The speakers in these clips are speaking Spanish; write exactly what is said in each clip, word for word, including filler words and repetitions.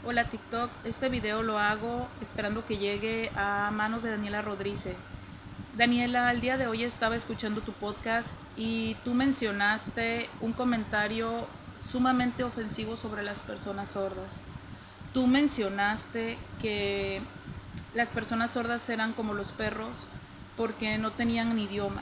Hola TikTok, este video lo hago esperando que llegue a manos de Daniela Rodríguez. Daniela, al día de hoy estaba escuchando tu podcast y tú mencionaste un comentario sumamente ofensivo sobre las personas sordas. Tú mencionaste que las personas sordas eran como los perros porque no tenían idioma.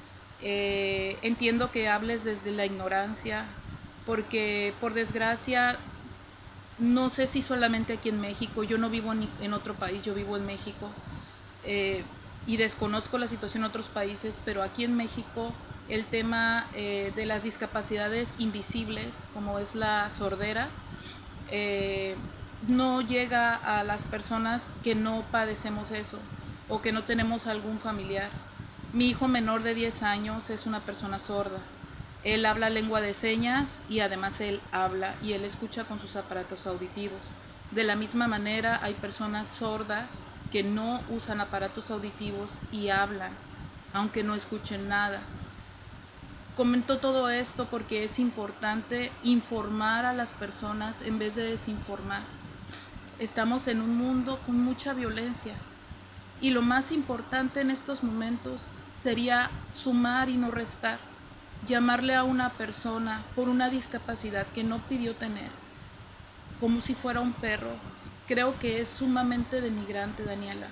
Eh, entiendo que hables desde la ignorancia, porque por desgracia no sé si solamente aquí en México, yo no vivo en, en otro país, yo vivo en México, eh, y desconozco la situación en otros países, pero aquí en México el tema eh, de las discapacidades invisibles, como es la sordera, eh, no llega a las personas que no padecemos eso o que no tenemos algún familiar. Mi hijo menor de diez años es una persona sorda. Él habla lengua de señas y además él habla y él escucha con sus aparatos auditivos. De la misma manera hay personas sordas que no usan aparatos auditivos y hablan, aunque no escuchen nada. Comento todo esto porque es importante informar a las personas en vez de desinformar. Estamos en un mundo con mucha violencia y lo más importante en estos momentos sería sumar y no restar. Llamarle a una persona por una discapacidad que no pidió tener como si fuera un perro, creo que es sumamente denigrante, Daniela.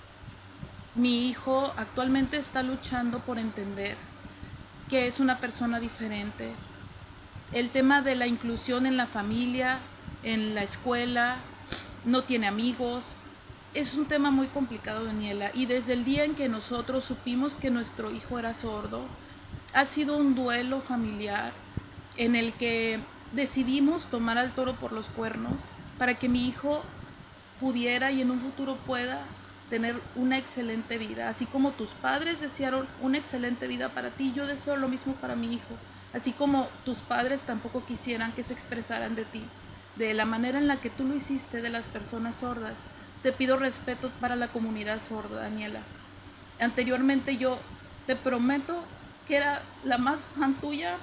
Mi hijo actualmente está luchando por entender que es una persona diferente. El tema de la inclusión en la familia, en la escuela, no tiene amigos. Es un tema muy complicado, Daniela, y desde el día en que nosotros supimos que nuestro hijo era sordo, ha sido un duelo familiar en el que decidimos tomar al toro por los cuernos para que mi hijo pudiera y en un futuro pueda tener una excelente vida. Así como tus padres desearon una excelente vida para ti, yo deseo lo mismo para mi hijo. Así como tus padres tampoco quisieran que se expresaran de ti, de la manera en la que tú lo hiciste de las personas sordas. Te pido respeto para la comunidad sorda, Daniela. Anteriormente yo te prometo que era la más fan tuya.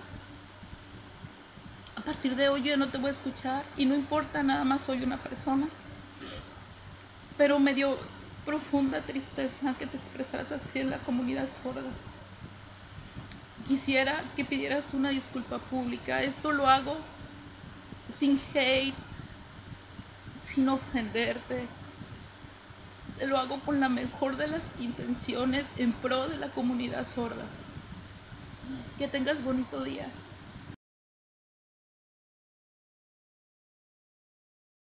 A partir de hoy yo no te voy a escuchar y no importa, nada más soy una persona. Pero me dio profunda tristeza que te expresaras así en la comunidad sorda. Quisiera que pidieras una disculpa pública. Esto lo hago sin hate, sin ofenderte. Lo hago con la mejor de las intenciones en pro de la comunidad sorda. Que tengas bonito día.